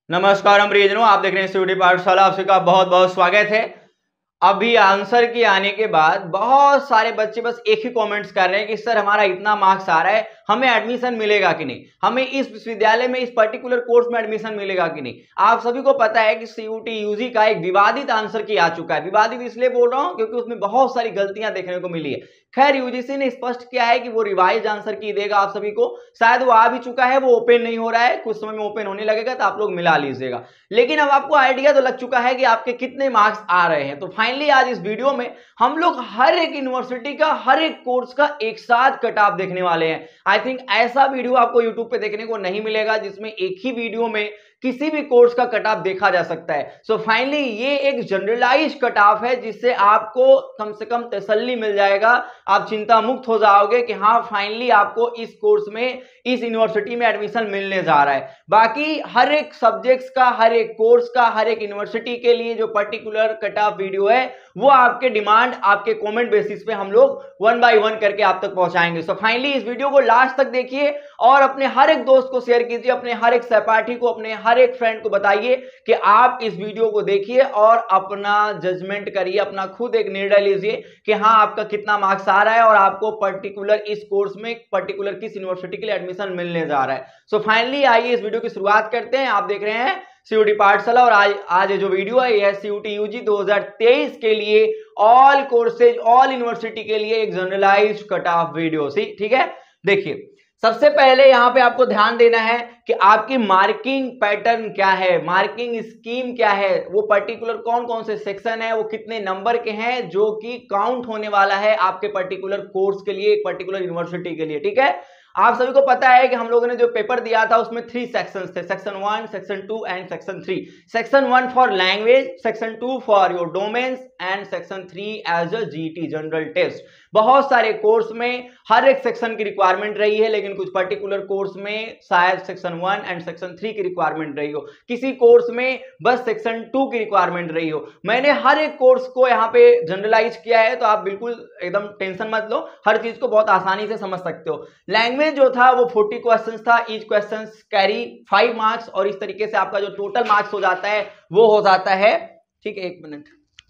नमस्कार, हम प्रियजनों, आप देख रहे हैं सीयूटी पाठशाला। आप सबका बहुत बहुत स्वागत है। अभी आंसर की आने के बाद बहुत सारे बच्चे बस एक ही कमेंट्स कर रहे हैं कि सर हमारा इतना मार्क्स आ रहा है, हमें एडमिशन मिलेगा कि नहीं, हमें इस विश्वविद्यालय में इस पर्टिकुलर कोर्स में एडमिशन मिलेगा कि नहीं। आप सभी को पता है कि सीयूटी यूजी का एक विवादित आंसर की आ चुका है। विवादित इसलिए बोल रहा हूं क्योंकि उसमें बहुत सारी गलतियां देखने को मिली है। खैर, यूजीसी ने स्पष्ट किया है कि वो रिवाइज आंसर की देगा आप सभी को। शायद वो आ भी चुका है, वो ओपन नहीं हो रहा है, कुछ समय में ओपन होने लगेगा तो आप लोग मिला लीजिएगा। लेकिन अब आपको आइडिया तो लग चुका है कि आपके कितने मार्क्स आ रहे हैं। तो फाइनली आज इस वीडियो में हम लोग हर एक यूनिवर्सिटी का, हर एक कोर्स का एक साथ कट ऑफ देखने वाले हैं। आई थिंक ऐसा वीडियो आपको यूट्यूब पे देखने को नहीं मिलेगा जिसमें एक ही वीडियो में किसी भी कोर्स का कट ऑफ देखा जा सकता है। सो फाइनली ये एक जनरलाइज कट ऑफ है जिससे आपको कम से कम तसल्ली मिल जाएगा, आप चिंता मुक्त हो जाओगे कि हाँ फाइनली आपको इस कोर्स में, इस यूनिवर्सिटी में एडमिशन मिलने जा रहा है। बाकी हर एक सब्जेक्ट्स का, हर एक कोर्स का, हर एक यूनिवर्सिटी के लिए जो पर्टिकुलर कट ऑफ वीडियो है वो आपके डिमांड, आपके कमेंट बेसिस पे हम लोग वन बाय वन करके आप तक पहुंचाएंगे। सो फाइनली इस वीडियो को लास्ट तक देखिए और अपने हर एक दोस्त को शेयर कीजिए, अपने हर एक सहपाठी को, अपने हर एक फ्रेंड को बताइए कि आप इस वीडियो को देखिए और अपना जजमेंट करिए, अपना खुद एक निर्णय लीजिए कि हाँ आपका कितना मार्क्स आ रहा है और आपको पर्टिकुलर इस कोर्स में पर्टिकुलर किस यूनिवर्सिटी के लिए एडमिशन मिलने जा रहा है। सो फाइनली आइए इस वीडियो की शुरुआत करते हैं। आप देख रहे हैं सीयूटी पाठशाला और आज जो वीडियो है यह सीयूटी यूजी 2023 के लिए ऑल कोर्सेज, ऑल यूनिवर्सिटी के लिए एक जनरलाइज्ड कट ऑफ वीडियो। ठीक है, देखिए सबसे पहले यहां पे आपको ध्यान देना है कि आपकी मार्किंग पैटर्न क्या है, मार्किंग स्कीम क्या है, वो पर्टिकुलर कौन कौन से सेक्शन है, वो कितने नंबर के हैं जो कि काउंट होने वाला है आपके पर्टिकुलर कोर्स के लिए, एक पर्टिकुलर यूनिवर्सिटी के लिए। ठीक है, आप सभी को पता है कि हम लोगों ने जो पेपर दिया था उसमें 3 सेक्शंस थे, section 1, section 2 and section 3। Section 1 for language, section 2 for your domains and section 3 as a GT general test. बहुत सारे कोर्स में हर एक सेक्शन की रिक्वायरमेंट रही है, लेकिन कुछ पर्टिकुलर कोर्स में शायद सेक्शन 1 एंड सेक्शन 3 की रिक्वायरमेंट रही हो, किसी कोर्स में बस सेक्शन 2 की रिक्वायरमेंट रही हो। मैंने हर एक कोर्स को यहाँ पे जनरलाइज किया है, तो आप बिल्कुल एकदम टेंशन मत लो, हर चीज को बहुत आसानी से समझ सकते हो। लैंग्वेज जो था वो 40 क्वेश्चंस था, ईच क्वेश्चन कैरी 5 मार्क्स और इस तरीके से आपका जो टोटल मार्क्स हो जाता है वो हो जाता है, ठीक है, एक मिनट,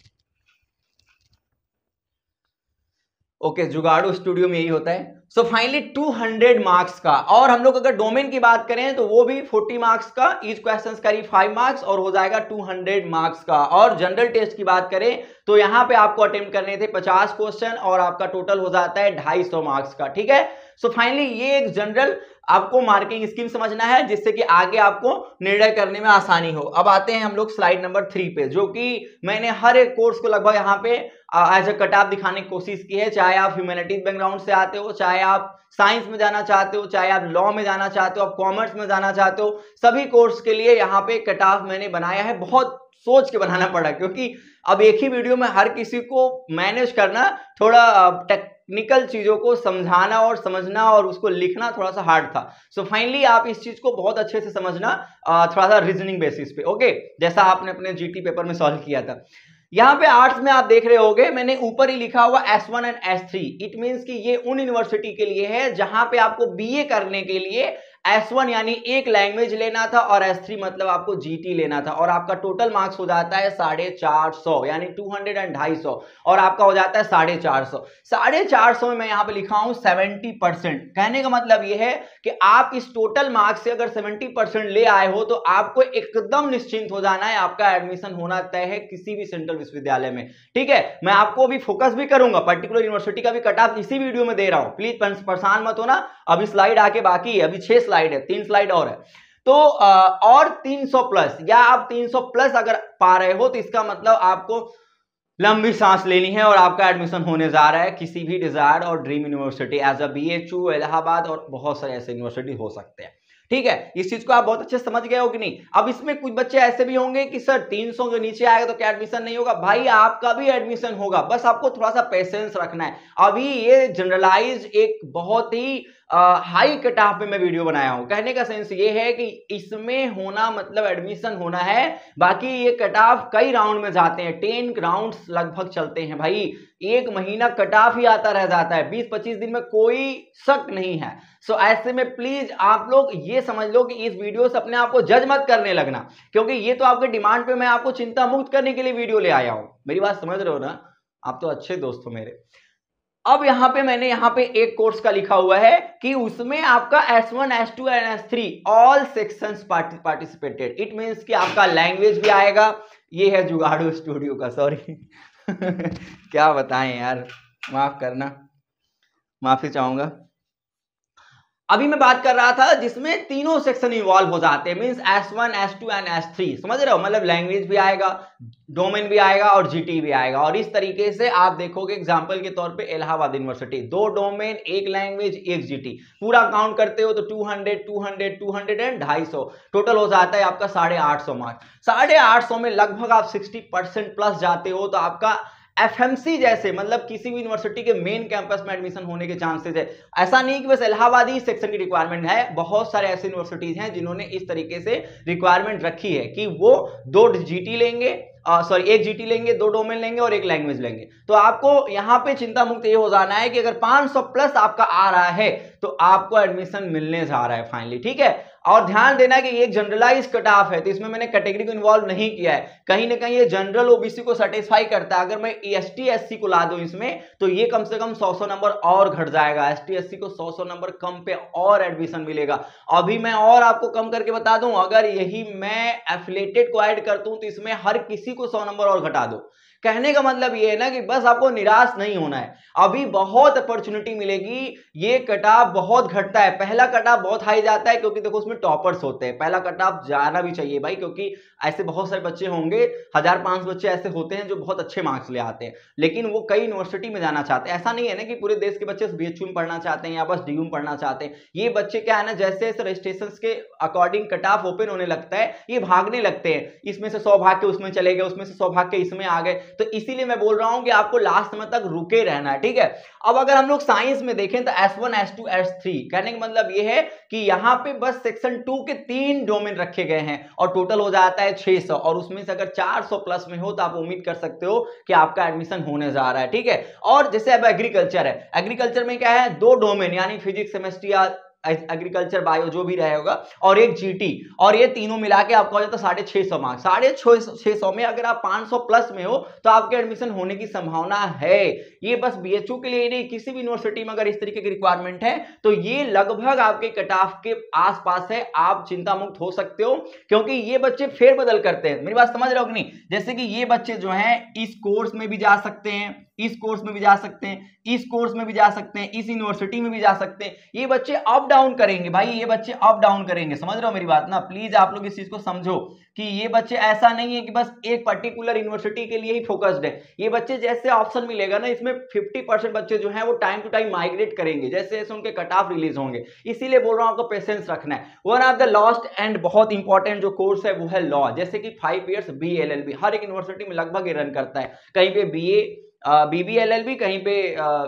ओके, जुगाड़ू स्टूडियो में यही होता है। सो फाइनली 200 मार्क्स का, और हम लोग अगर डोमेन की बात करें तो वो भी 40 मार्क्स का, ईच क्वेश्चन करीब 5 मार्क्स और हो जाएगा 200 मार्क्स का। और जनरल टेस्ट की बात करें तो यहां पे आपको अटेम्प्ट करने थे 50 क्वेश्चन और आपका टोटल हो जाता है 250 मार्क्स का। ठीक है, सो फाइनली ये एक जनरल आपको मार्किंग स्कीम समझना है जिससे कि आगे आपको निर्णय करने में आसानी हो। अब आते हैं हम लोग स्लाइड नंबर 3 पे, जो कि मैंने हर एक कोर्स को लगभग यहाँ पे एज अ कट ऑफ दिखाने की कोशिश की है। चाहे आप ह्यूमैनिटीज बैकग्राउंड से आते हो, चाहे आप साइंस में जाना चाहते हो, चाहे आप लॉ में जाना चाहते हो, आप कॉमर्स में जाना चाहते हो, सभी कोर्स के लिए यहाँ पे कट ऑफ मैंने बनाया है। बहुत सोच के बनाना पड़ा क्योंकि अब एक ही वीडियो में हर किसी को मैनेज करना, थोड़ा टेक्निकल चीजों को समझाना और समझना और उसको लिखना थोड़ा सा हार्ड था। सो फाइनली आप इस चीज को बहुत अच्छे से समझना, थोड़ा सा रीजनिंग बेसिस पे, ओके, जैसा आपने अपने जीटी पेपर में सॉल्व किया था। यहाँ पे आर्ट्स में आप देख रहे होगे मैंने ऊपर ही लिखा हुआ S1 and S3। It means कि ये उन यूनिवर्सिटी के लिए है जहां पे आपको बीए करने के लिए S1 यानी एक लैंग्वेज लेना था और S3 मतलब आपको जीटी लेना था, और आपका टोटल मार्क्स हो जाता है 450 यानी 200 एंड 250, और आपका हो जाता है 450। 450 में मैं यहाँ पे लिखा हूं 70%। कहने का मतलब ये है कि आप इस टोटल मार्क्स से अगर 70% ले आए हो तो आपको एकदम निश्चिंत हो जाना है, आपका एडमिशन होना तय है किसी भी सेंट्रल विश्वविद्यालय में। ठीक है, मैं आपको अभी फोकस भी करूंगा, पर्टिकुलर यूनिवर्सिटी का भी कट ऑफ इसी वीडियो में दे रहा हूं, प्लीज परेशान मत होना। अभी स्लाइड आके बाकी है, अभी 6 स्लाइड है, 3 स्लाइड और है। तो और 300 प्लस या आप 300 प्लस अगर पा रहे हो तो इसका मतलब आपको लंबी सांस लेनी है और आपका एडमिशन होने जा रहा है किसी भी डिजायर्ड और dream university as a BHU, Allahabad और बहुत सारे ऐसे यूनिवर्सिटी हो सकते हैं। ठीक है, इस चीज को आप बहुत अच्छे से समझ गए हो कि नहीं। अब इसमें कुछ बच्चे ऐसे भी होंगे कि सर 300 के नीचे आएगा तो क्या एडमिशन नहीं होगा? भाई आपका भी एडमिशन होगा, बस आपको थोड़ा सा पेशेंस रखना है। अभी ये जनरलाइज एक बहुत ही हाई कट ऑफ पे मैं वीडियो बनाया हूं। कहने का सेंस ये है कि इसमें होना मतलब एडमिशन होना है, बाकी ये कट ऑफ कई राउंड में जाते हैं, 10 राउंड्स लगभग चलते हैं भाई, एक महीना कट ऑफ ही आता रह जाता है, 20-25 दिन में कोई शक नहीं है। सो ऐसे में प्लीज आप लोग ये समझ लो कि इस वीडियो से अपने आप को जज मत करने लगना, क्योंकि ये तो आपके डिमांड पे मैं आपको चिंता मुक्त करने के लिए वीडियो ले आया हूं। मेरी बात समझ रहे हो ना, आप तो अच्छे दोस्त हो मेरे। अब यहां पे मैंने यहां पे एक कोर्स का लिखा हुआ है कि उसमें आपका S1 S2 and S3 all sections participated, it means कि आपका लैंग्वेज भी आएगा। ये है जुगाड़ू स्टूडियो का, सॉरी क्या बताएं यार, माफ करना, माफी चाहूंगा। अभी मैं बात कर रहा था जिसमें तीनों सेक्शन इन्वॉल्व हो जाते हैं, means S1 S2 and S3, समझ रहे हो, मतलब लैंग्वेज भी आएगा, डोमेन भी आएगा और जीटी भी आएगा। और इस तरीके से आप देखोगे एग्जांपल के तौर पे Allahabad university 2 domain 1 language 1 GT, पूरा काउंट करते हो तो 200 200 200 एंड 250 टोटल हो जाता है आपका 850 मार्क्स। 850 में लगभग आप 60% प्लस जाते हो तो आपका एफएमसी जैसे मतलब किसी भी यूनिवर्सिटी के मेन कैंपस में एडमिशन होने के चांसेस है। ऐसा नहीं कि बस इलाहाबाद ही सेक्शन की रिक्वायरमेंट है, बहुत सारे ऐसे यूनिवर्सिटीज हैं जिन्होंने इस तरीके से रिक्वायरमेंट रखी है कि वो 2 जीटी लेंगे, सॉरी 1 जीटी लेंगे, 2 डोमेन लेंगे और 1 लैंग्वेज लेंगे। तो आपको यहां पे चिंता मुक्त ये हो जाना है कि अगर 500 प्लस आपका आ रहा है तो आपको एडमिशन मिलने जा रहा है फाइनली, ठीक है। और ध्यान देना कि ये एक जनरलाइज कट ऑफ है, तो इसमें मैंने कैटेगरी को इन्वॉल्व नहीं किया है, कहीं ना कहीं ये जनरल ओबीसी को सेटिस्फाई करता है। अगर मैं एसटी एससी को ला दूं इसमें तो ये कम से कम 100 नंबर और घट जाएगा, एसटी एससी को 100 नंबर कम पे और एडमिशन मिलेगा। अभी मैं और आपको कम करके बता दूं, अगर यही मैं एफिलिएटेड को ऐड करता हूं तो इसमें हर किसी को 100 नंबर और घटा दो। कहने का मतलब ये है ना कि बस आपको निराश नहीं होना है, अभी बहुत अपॉर्चुनिटी मिलेगी। ये कटऑफ बहुत घटता है, पहला कटऑफ बहुत हाई जाता है क्योंकि देखो उसमें टॉपर्स होते हैं, पहला कटऑफ जाना भी चाहिए भाई, क्योंकि ऐसे बहुत सारे बच्चे होंगे, 1005 बच्चे ऐसे होते हैं जो बहुत अच्छे मार्क्स ले आते हैं, लेकिन वो कई यूनिवर्सिटी में जाना चाहते हैं। ऐसा नहीं है ना कि पूरे देश के बच्चे बीएचयू में पढ़ना चाहते हैं या बस डीयू में पढ़ना चाहते हैं। ये बच्चे क्या है ना, जैसे जैसे रजिस्ट्रेशन के अकॉर्डिंग कटऑफ ओपन होने लगता है ये भागने लगते हैं, इसमें से 100 भाग के उसमें चले गए, उसमें से 100 भाग के इसमें आ गए। तो इसीलिए मैं बोल रहा हूं कि आपको लास्ट में तक रुके रहना है, ठीक है। अब अगर हम लोग साइंस में देखें तो S1 S2 S3 कहने का मतलब ये है कि यहां पे बस सेक्शन 2 के 3 डोमेन रखे गए हैं और टोटल हो जाता है 600, और उसमें से अगर 400 प्लस में हो तो आप उम्मीद कर सकते हो कि आपका एडमिशन होने जा रहा है, ठीक है। और जैसे अब एग्रीकल्चर है, एग्रीकल्चर में क्या है, 2 डोमेन यानी फिजिक्स केमिस्ट्री या एग्रीकल्चर बायो जो भी रहेगा और 1 जीटी, और ये तीनों मिला के आपका हो जाता है 650 मार्क्स। 650 में अगर आप 500 प्लस में हो तो आपके एडमिशन होने की संभावना है। ये बस बीएचयू के लिए नहीं, किसी भी यूनिवर्सिटी में अगर इस तरीके की रिक्वायरमेंट है तो ये लगभग आपके कट ऑफ के आसपास है, आप चिंता मुक्त हो सकते हो, क्योंकि ये बच्चे फेरबदल करते हैं। मेरी बात समझ रहे हो कि नहीं, जैसे कि ये बच्चे जो हैं इस कोर्स में भी जा सकते हैं, इस कोर्स में भी जा सकते हैं, इस कोर्स में भी जा सकते हैं, इस यूनिवर्सिटी में भी जा सकते हैं। ये बच्चे अप डाउन करेंगे भाई, ये बच्चे अप डाउन करेंगे, समझ रहे हो मेरी बात ना। प्लीज आप लोग इस चीज को समझो कि ये बच्चे ऐसा नहीं है कि बस एक पर्टिकुलर यूनिवर्सिटी के लिए ही फोकस्ड है। ये बच्चे जैसे ऑप्शन मिलेगा ना, इसमें 50% बच्चे जो हैं वो टाइम टू टाइम माइग्रेट करेंगे जैसे जैसे उनके कट ऑफ रिलीज होंगे। इसीलिए बोल रहा हूं आपको पेशेंस रखना है। One of the last and बहुत इंपॉर्टेंट जो कोर्स है वो है लॉ, जैसे कि 5 ईयर्स BA-LLB हर एक यूनिवर्सिटी में लगभग ये रन करता है, कहीं पे BA BB-LLB, कहीं पे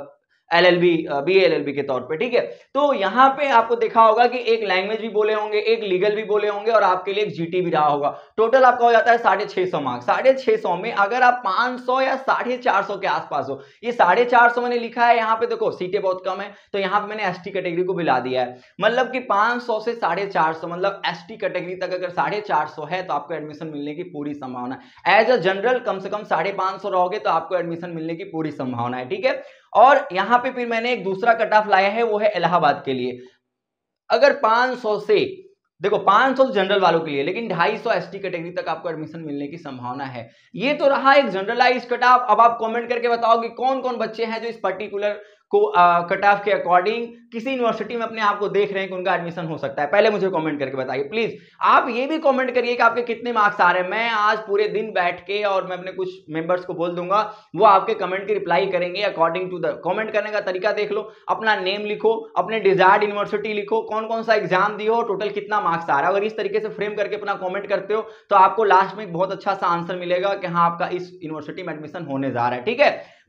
LLB BA-LLB के तौर पे, ठीक है। तो यहां पे आपको देखा होगा कि एक लैंग्वेज भी बोले होंगे, एक लीगल भी बोले होंगे और आपके लिए एक जीटी भी रहा होगा। टोटल आपका हो जाता है 650 मार्क्स। 650 में अगर आप 500 या 450 के आसपास हो, ये 450 मैंने लिखा है यहाँ पे, देखो सीटें बहुत कम है तो यहाँ पे मैंने एसटी कैटेगरी को मिला दिया है, मतलब कि 500 से 450, मतलब एसटी कैटेगरी तक अगर 450 है तो आपको एडमिशन मिलने की पूरी संभावना है। एज अ जनरल कम से कम 550 रहोगे तो आपको एडमिशन मिलने की पूरी संभावना है, ठीक है। और यहां पे फिर मैंने एक दूसरा कट ऑफ लाया है, वो है इलाहाबाद के लिए। अगर 500 से, देखो 500 जनरल वालों के लिए, लेकिन 250 एसटी कैटेगरी तक आपको एडमिशन मिलने की संभावना है। ये तो रहा एक जनरलाइज कट ऑफ। अब आप कमेंट करके बताओ कि कौन कौन बच्चे हैं जो इस पर्टिकुलर को कट ऑफ के अकॉर्डिंग किसी यूनिवर्सिटी में अपने आप को देख रहे हैं कि उनका एडमिशन हो सकता है। पहले मुझे कमेंट करके बताइए प्लीज। आप ये भी कमेंट करिए कि आपके कितने मार्क्स आ रहे हैं। मैं आज पूरे दिन बैठ के और मैं अपने कुछ मेंबर्स को बोल दूंगा, वो आपके कमेंट की रिप्लाई करेंगे अकॉर्डिंग टू द कमेंट करने का तरीका देख लो, अपना नेम लिखो, अपने डिजायर्ड यूनिवर्सिटी लिखो, कौन कौन सा एग्जाम दिए हो, टोटल कितना मार्क्स आ रहा है। अगर इस तरीके से फ्रेम करके अपना कमेंट करते हो तो आपको लास्ट में एक बहुत अच्छा सा आंसर मिलेगा कि हाँ आपका इस यूनिवर्सिटी में एडमिशन होने जा रहा है, ठीक है।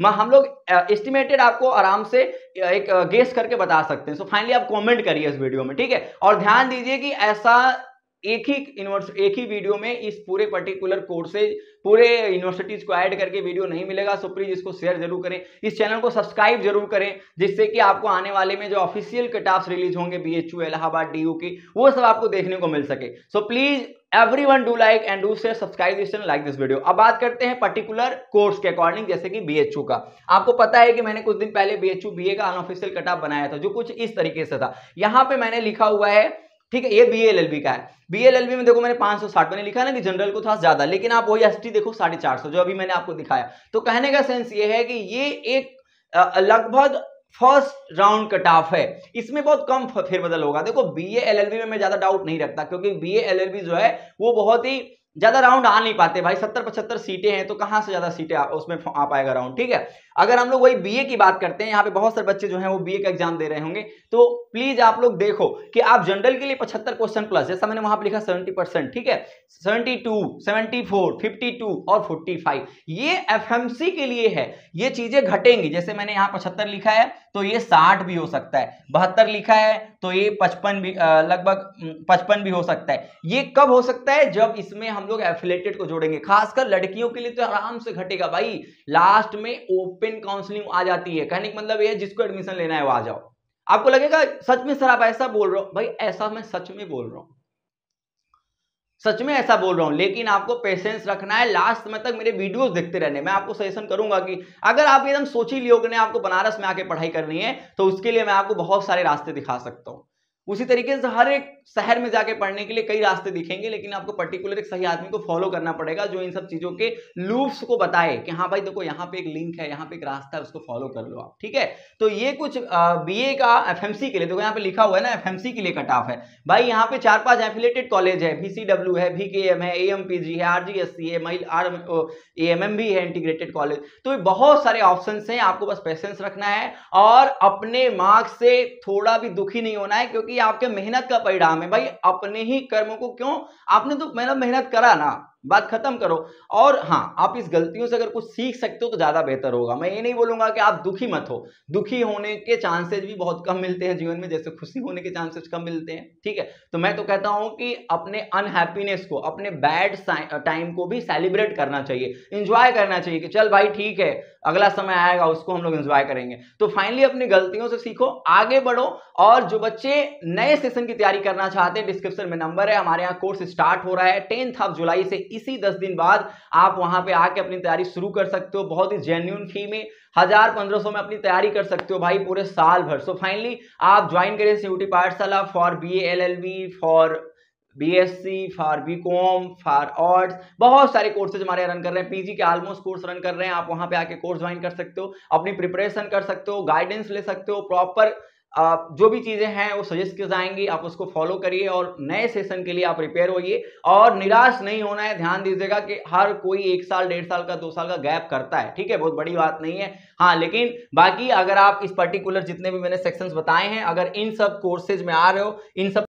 हम लोग एस्टिमेटेड आपको आराम से एक गेस करके बता सकते हैं। सो फाइनली आप कमेंट करिए इस वीडियो में, ठीक है। और ध्यान दीजिए कि ऐसा एक ही वीडियो में इस पूरे पर्टिकुलर कोर्सेज पूरे यूनिवर्सिटीज को ऐड करके वीडियो नहीं मिलेगा। सो प्लीज इसको शेयर जरूर करें, इस चैनल को सब्सक्राइब जरूर करें, जिससे कि आपको आने वाले में जो ऑफिशियल कट ऑफ्स रिलीज होंगे बीएचयू, इलाहाबाद, डीयू की, वो सब आपको देखने को मिल सके। So please everyone do like and do share, subscribe this channel, like this video। अब बात करते हैं पर्टिकुलर कोर्स के अकॉर्डिंग, जैसे कि बीएचयू का। आपको पता है कि मैंने कुछ दिन पहले बीएचयू बीए का अनऑफिशियल कट ऑफ बनाया था, जो कुछ इस तरीके से था। यहां पे मैंने लिखा हुआ है, ठीक है, ये बीएलएलबी का है। बीएलएलबी में देखो मैंने 560 मैंने लिखा ना कि जनरल को था ज्यादा, लेकिन आप वही एसटी देखो 450 जो अभी मैंने आपको दिखाया। तो कहने का सेंस ये है कि ये एक लगभग फर्स्ट राउंड कट ऑफ है, इसमें बहुत कम फेरबदल होगा। देखो बीए एलएलबी में मैं ज्यादा डाउट नहीं रखता, क्योंकि बीए एलएलबी जो है वो बहुत ही ज्यादा राउंड आ नहीं पाते भाई। 70-75 सीटें हैं, तो कहां से ज्यादा सीटें उसमें आ पाएगा राउंड, ठीक है। अगर हम लोग वही बीए की बात करते हैं, यहाँ पे बहुत सारे बच्चे जो हैं वो बीए का एग्जाम दे रहे होंगे, तो प्लीज आप लोग देखो कि आप जनरल के लिए 75 क्वेश्चन प्लस, जैसा मैंने वहां पे लिखा 70%, ठीक है, 72, 74, 52 और 45 ये एफएमसी के लिए है। ये चीजें घटेंगी, जैसे मैंने यहाँ 75 लिखा है तो ये 60 भी हो सकता है, 72 लिखा है तो ये 55 भी, लगभग 55 भी हो सकता है। ये कब हो सकता है? जब इसमें हम लोग एफिलेटेड को जोड़ेंगे। खासकर लड़कियों के लिए तो आराम से घटेगा भाई, लास्ट में ओपन काउंसलिंग आ जाती है। कहने का मतलब ये है जिसको एडमिशन लेना है वो आ जाओ। आपको लगेगा सच में सर आप ऐसा बोल रहे हो, भाई ऐसा मैं सच में बोल रहा हूं, सच में ऐसा बोल रहा हूं। लेकिन आपको पेशेंस रखना है, लास्ट समय तक मेरे वीडियोस देखते रहने। मैं आपको सजेशन करूंगा कि अगर आप एकदम सोच ही लियोगे ना आपको बनारस में आके पढ़ाई करनी है, तो उसके लिए मैं आपको बहुत सारे रास्ते दिखा सकता हूं। उसी तरीके से हर एक शहर में जाके पढ़ने के लिए कई रास्ते दिखेंगे, लेकिन आपको पर्टिकुलर एक सही आदमी को फॉलो करना पड़ेगा, जो इन सब चीजों के लूप्स को बताए कि हाँ भाई देखो यहाँ पे एक लिंक है, यहाँ पे एक रास्ता है, उसको फॉलो कर लो आप, ठीक है। तो ये कुछ बीए का एफएमसी के लिए, देखो यहाँ पे लिखा हुआ है ना एफएमसी के लिए कट ऑफ है भाई। यहाँ पे 4-5 एफिलेटेड कॉलेज है, VCW है, VKM है, AMPG है, RGSC है, AMM भी है, इंटीग्रेटेड कॉलेज। तो बहुत सारे ऑप्शन है, आपको बस पेशेंस रखना है और अपने मार्क्स से थोड़ा भी दुखी नहीं होना है, क्योंकि आपके मेहनत का परिणाम है भाई। अपने ही कर्मों को क्यों, आपने तो मेहनत करा ना, बात खत्म करो। और हाँ, आप इस गलतियों से अगर कुछ सीख सकते हो तो ज्यादा बेहतर होगा। मैं ये नहीं बोलूंगा कि आप दुखी मत हो, दुखी होने के चांसेस भी बहुत कम मिलते हैं जीवन में, जैसे खुशी होने के चांसेस कम मिलते हैं, ठीक है। तो मैं तो कहता हूं कि अपने अनहैप्पीनेस को, अपने बैड टाइम को भी सेलिब्रेट करना चाहिए, इंजॉय करना चाहिए कि चल भाई ठीक है, अगला समय आएगा उसको हम लोग एंजॉय करेंगे। तो फाइनली अपनी गलतियों से सीखो, आगे बढ़ो। और जो बच्चे नए सेशन की तैयारी करना चाहते हैं, डिस्क्रिप्शन में नंबर है, हमारे यहाँ कोर्स स्टार्ट हो रहा है 10 जुलाई से। इसी 10 दिन बाद आप वहां पे आके अपनी तैयारी शुरू कर सकते हो, बहुत ही जेन्युइन फी में 1000-1500 में अपनी तैयारी कर सकते हो भाई पूरे साल भर। सो फाइनली आप ज्वाइन करें CUET Pathshala for BA LLB, for BSc, for BCom, for arts. बहुत सारे कोर्सेज हमारे रन कर रहे हैं, पीजी के ऑलमोस्ट कोर्स रन कर रहे हैं। आप वहां पे आके कोर्स ज्वाइन कर सकते हो, अपनी प्रिपरेशन कर सकते हो, गाइडेंस ले सकते हो, प्रॉपर जो भी चीजें हैं वो सजेस्ट की जाएंगी, आप उसको फॉलो करिए और नए सेशन के लिए आप प्रिपेयर होइए। और निराश नहीं होना है, ध्यान दीजिएगा कि हर कोई 1 साल, 1.5 साल का, 2 साल का गैप करता है, ठीक है, बहुत बड़ी बात नहीं है। हाँ, लेकिन बाकी अगर आप इस पर्टिकुलर जितने भी मैंने सेक्शंस बताए हैं, अगर इन सब कोर्सेज में आ रहे हो, इन सब